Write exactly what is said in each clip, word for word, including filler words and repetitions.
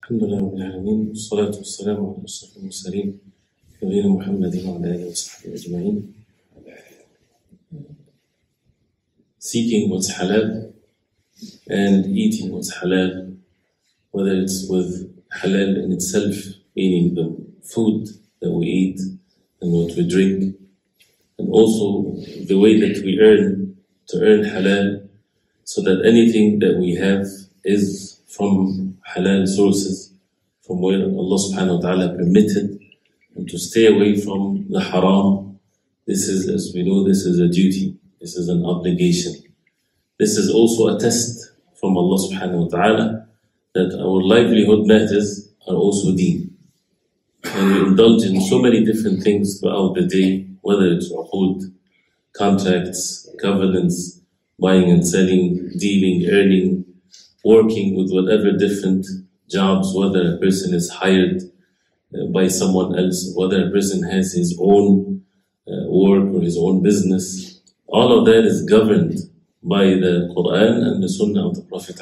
الحمد لله رب العالمين، والصلاة والسلام على أشرف المرسلين نبينا محمد وعلى آله وصحبه أجمعين. Seeking what's halal and eating what's halal, whether it's with halal in itself, meaning the food that we eat and what we drink, and also the way that we earn to earn halal, so that anything that we have is from halal sources, from where Allah subhanahu wa ta'ala permitted, and to stay away from the haram. This is, as we know, this is a duty, this is an obligation. This is also a test from Allah subhanahu wa ta'ala that our livelihood matters are also deen. And we indulge in so many different things throughout the day, whether it's uqud, contracts, covenants, buying and selling, dealing, earning, working with whatever different jobs, whether a person is hired uh, by someone else, whether a person has his own uh, work or his own business. All of that is governed by the Quran and the Sunnah of the Prophet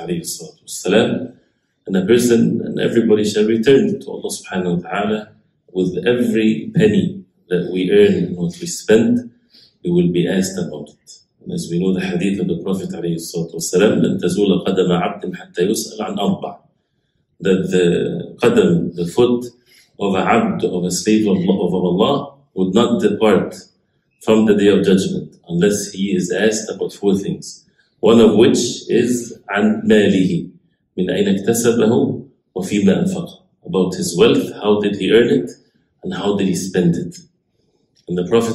ﷺ. And a person and everybody shall return to Allah subhanahu wa ta'ala with every penny that we earn and what we spend. We will be asked about it. And as we know the hadith of the Prophet ﷺ, لَن تَزُولَ قَدَمَ عَبْدٍ حَتَّى يُسْأَلَ عَنْ أَرْبَعٍ, that the qadam, the foot of a abd, of a slave of Allah, of Allah would not depart from the day of judgment unless he is asked about four things. One of which is عن ماله من أين اكتسبه وفيما أنفقه, about his wealth, how did he earn it and how did he spend it. And the Prophet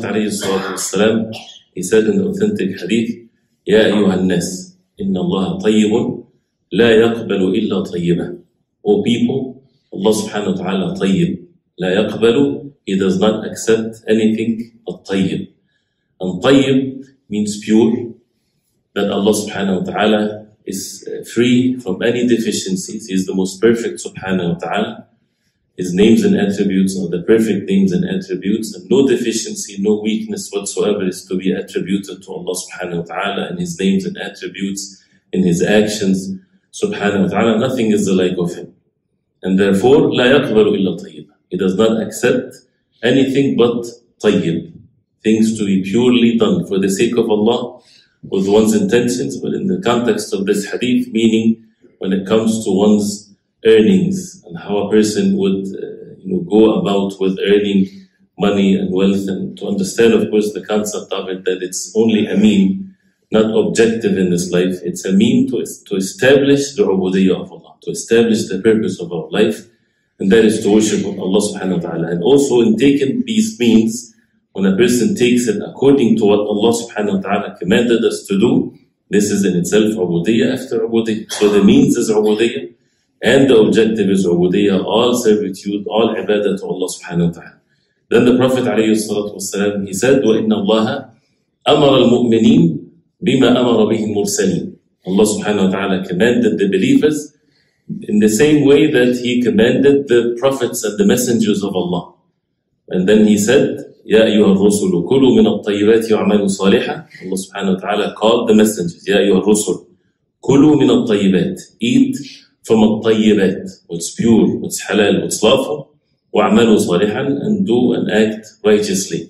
ﷺ, he said in the authentic hadith, يا أيها الناس إن الله طيب لا يقبل إلا طيبا. O people, Allah subhanahu wa ta'ala طيب, لا يقبل, he does not accept anything but طيب. And طيب means pure, that Allah subhanahu wa ta'ala is free from any deficiencies. He is the most perfect subhanahu wa ta'ala. His names and attributes are the perfect names and attributes, and no deficiency, no weakness whatsoever is to be attributed to Allah subhanahu wa ta'ala in His names and attributes, in His actions subhanahu wa ta'ala. Nothing is the like of Him. And therefore, لا يقبل إلا طيب. He does not accept anything but طيب. Things to be purely done for the sake of Allah, with one's intentions, but in the context of this hadith, meaning when it comes to one's earnings and how a person would uh, you know, go about with earning money and wealth, and to understand, of course, the concept of it, that it's only a mean, not objective in this life. It's a mean to, to establish the ubudiyyah of Allah, to establish the purpose of our life, and that is to worship Allah subhanahu wa ta'ala. And also in taking these means, when a person takes it according to what Allah subhanahu wa ta'ala commanded us to do, this is in itself ubudiyyah after ubudiyyah. So the means is ubudiyyah, and the objective is ubudiyyah, all servitude, all ibadah to Allah subhanahu wa ta'ala. Then the Prophet alayhi salatu wasalam, he said, وَإِنَّ اللَّهَ أَمَرَ الْمُؤْمِنِينَ بِمَا أَمَرَ بِهِ الْمُرْسَلِينَ. Allah subhanahu wa ta'ala commanded the believers in the same way that He commanded the prophets and the messengers of Allah. And then He said, يَا أَيُّهَا الرُّسُلُ كُلُوا مِنَ الطَّيِّبَاتِ وَاعْمَلُوا صَالِحًا. Allah subhanahu wa ta'ala called the messengers, يَا أَيُّهَا الرُّسُلُ كُلُوا مِنَ الطَّيِّبَاتِ, eat from الطيبات, what's pure, what's halal, what's lawful, وَاعْمَلُوا صَالِحًا, and do and act righteously.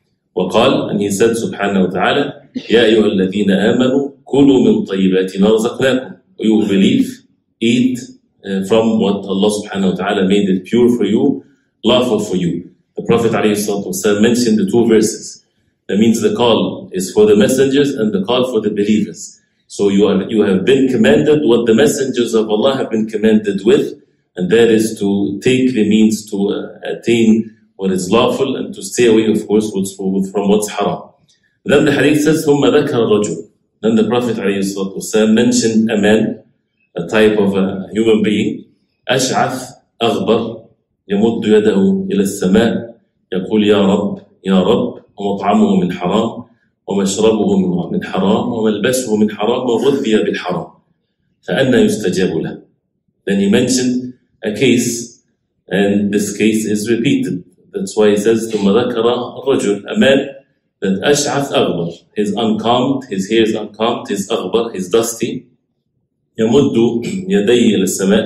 وقال, and He said subhanahu wa ta'ala, يَا أَيُّهَا الَّذِينَ آمَنُوا كُلُوا مِنْ طَيِّبَاتِ مَا رَزَقْنَاكُمْ. You believe, eat uh, from what Allah subhanahu wa ta'ala made it pure for you, lawful for you. The Prophet ﷺ mentioned the two verses. That means the call is for the messengers and the call for the believers. So you are you have been commanded what the messengers of Allah have been commanded with, and that is to take the means to uh, attain what is lawful and to stay away, of course, what's, from what's haram. Then the hadith says, ثُمَّ ذَكَرَ الرَّجُلُ. Then the Prophet ﷺ mentioned a man, a type of a human being, أشعث أغبر يمد يده إلى السماء يقول يا رب يا رب ومطعمه من حرام ومشربه من حرام وملبسه من حرام وغذي بالحرام فأنى يستجاب له. Then he mentioned a case, and this case is repeated. That's why he says ثم ذكر الرجل, a man that أشعث أغبر, his uncombed, his hair is uncombed, his أغبر, his dusty, يمد يديه إلى السماء,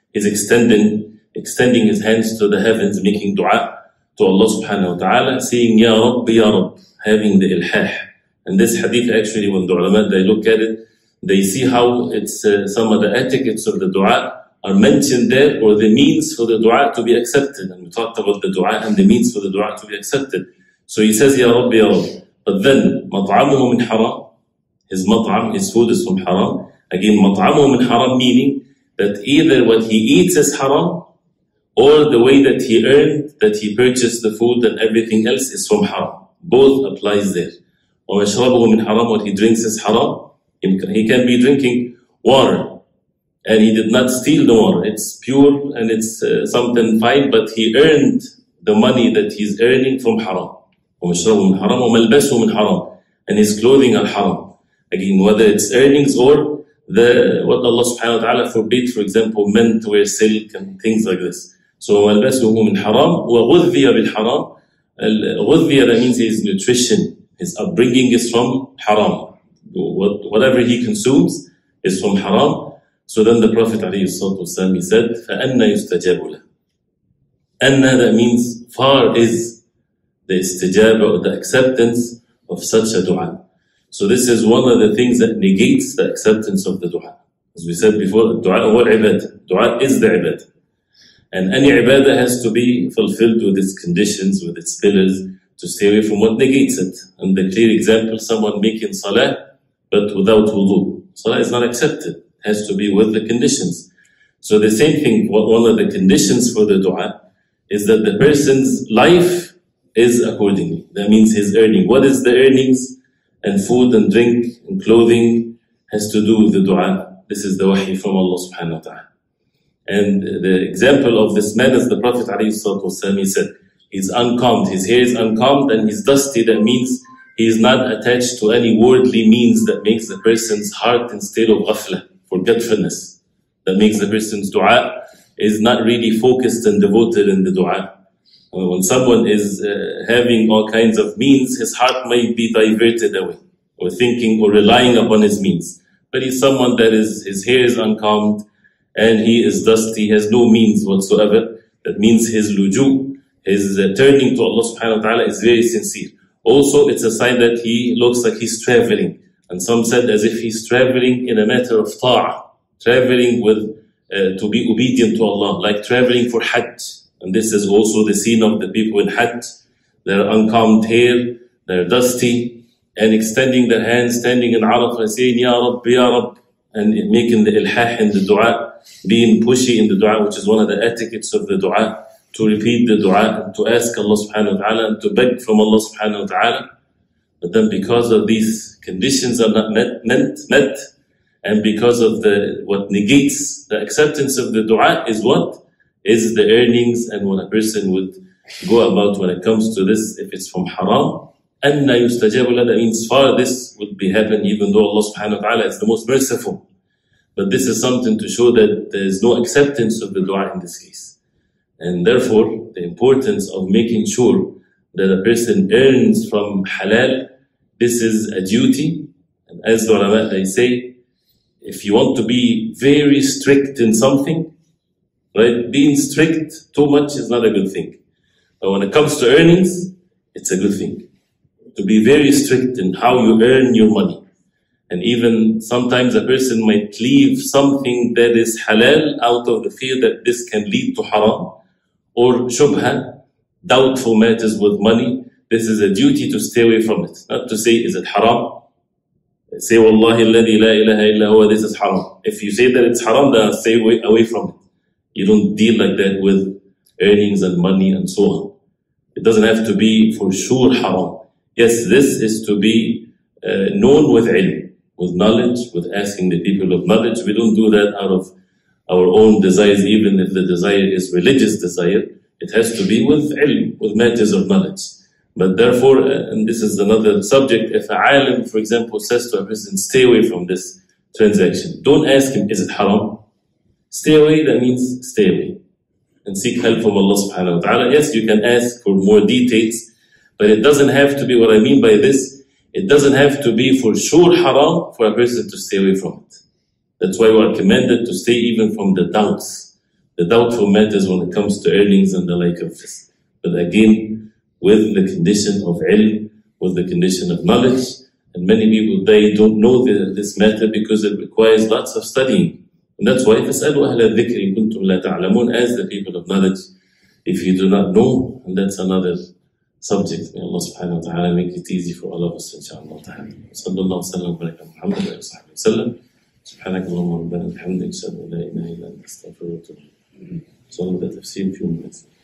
He's extending, extending his hands to the heavens, making dua to Allah subhanahu wa ta'ala, saying, Ya Rabb, Ya Rabb, having the ilhah. And this hadith actually, when the ulama, they look at it, they see how it's uh, some of the etiquettes of the dua are mentioned there, or the means for the dua to be accepted. And we talked about the dua and the means for the dua to be accepted. So he says, Ya Rabb, Ya Rabb. But then, مطعمه من haram, his mat'am, his food is from haram. Again, مطعمه من haram, meaning that either what he eats is haram, or the way that he earned, that he purchased the food and everything else is from haram. Both applies there. ومشربه من haram, what he drinks is haram. He can be drinking water, and he did not steal the water. It's pure and it's uh, something fine, but he earned the money that he's earning from haram. ومشربه من haram, وملبسه من haram, and his clothing are haram. Again, whether it's earnings or the what Allah subhanahu wa ta'ala forbid, for example, men to wear silk and things like this. So وملبسه من haram, وغذي بالحرام. غذي, that means his nutrition, his upbringing is from haram. What, whatever he consumes is from haram. So then the Prophet ﷺ, he said, فَأَنَّ يُسْتَجَابُ لَهُ. Anna, that means far is the istijaba, or the acceptance of such a dua. So this is one of the things that negates the acceptance of the dua. As we said before, dua huwa ibadah. Dua is the ibadah. And any ibadah has to be fulfilled with its conditions, with its pillars, to stay away from what negates it. And the clear example, someone making salah, but without wudu. Salah is not accepted. It has to be with the conditions. So the same thing, one of the conditions for the dua is that the person's life is accordingly. That means his earning. What is the earnings? And food and drink and clothing has to do with the dua. This is the wahi from Allah subhanahu wa ta'ala. And the example of this man is the Prophet ﷺ, he said, he's uncombed, his hair is uncombed and he's dusty. That means he is not attached to any worldly means that makes the person's heart in state of ghafla, forgetfulness. That makes the person's dua is not really focused and devoted in the dua. When someone is uh, having all kinds of means, his heart might be diverted away, or thinking or relying upon his means. But he's someone that is, his hair is uncombed, and he is dusty, he has no means whatsoever. That means his luju, his uh, turning to Allah subhanahu wa ta'ala is very sincere. Also, it's a sign that he looks like he's traveling. And some said as if he's traveling in a matter of ta'ah, traveling with, uh, to be obedient to Allah, like traveling for hajj. And this is also the scene of the people in Hajj. Their uncombed hair, they're dusty, and extending their hands, standing in Arafah, saying, Ya Rabb, Ya Rabb, and making the ilhah in the dua, being pushy in the dua, which is one of the etiquettes of the dua, to repeat the dua, and to ask Allah subhanahu wa ta'ala, and to beg from Allah subhanahu wa ta'ala. But then because of these conditions are not met, met, met and because of the what negates the acceptance of the dua is what? Is the earnings, and when a person would go about when it comes to this, if it's from haram, anna yustajabu la, that means far this would be happen, even though Allah subhanahu wa ta'ala is the most merciful. But this is something to show that there is no acceptance of the dua in this case. And therefore, the importance of making sure that a person earns from halal, this is a duty. And as the ulama, they say, if you want to be very strict in something, right? Being strict too much is not a good thing. But when it comes to earnings, it's a good thing. To be very strict in how you earn your money. And even sometimes a person might leave something that is halal out of the fear that this can lead to haram or shubha, doubtful matters with money. This is a duty to stay away from it. Not to say, is it haram? Say, Wallahi alladhi la ilaha illa huwa, this is haram. If you say that it's haram, then stay away, away from it. You don't deal like that with earnings and money and so on. It doesn't have to be for sure haram. Yes, this is to be uh, known with ilm, with knowledge, with asking the people of knowledge. We don't do that out of our own desires, even if the desire is religious desire. It has to be with ilm, with matters of knowledge. But therefore, uh, and this is another subject, if a alim, for example, says to a person, stay away from this transaction. Don't ask him, is it haram? Stay away, that means stay away. And seek help from Allah subhanahu wa ta'ala. Yes, you can ask for more details, but it doesn't have to be, what I mean by this, it doesn't have to be for sure haram for a person to stay away from it. That's why we are commanded to stay even from the doubts. the doubtful matters when it comes to earnings and the like of this. But again, with the condition of ilm, with the condition of knowledge, and many people, they don't know the, this matter because it requires lots of studying. And that's why فَاسْأَلُوا أَهْلَ الذِّكْرِ إِن كُنتُمْ لَا تَعْلَمُونَ, as the people of knowledge, if you do not know, and that's another subject. May Allah subhanahu wa ta'ala make it easy for all of us, inshaAllah ta'ala. صلى الله وسلم وبارك على محمد وعلى آله وصحبه وسلم. سبحانك اللهم ربنا وبحمدك أشهد أن لا إله إلا أنت أستغفرك وأتوب إليك. So the tafsir few minutes.